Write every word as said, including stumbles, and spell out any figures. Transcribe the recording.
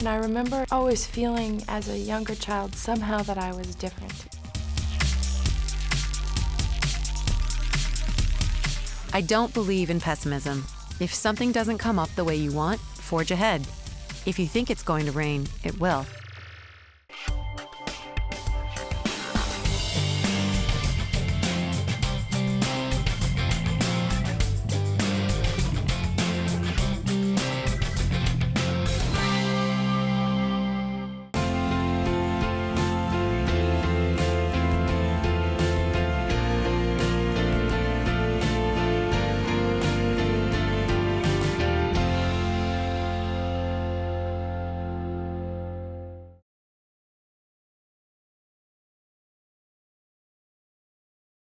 And I remember always feeling as a younger child somehow that I was different. I don't believe in pessimism. If something doesn't come up the way you want, forge ahead. If you think it's going to rain, it will.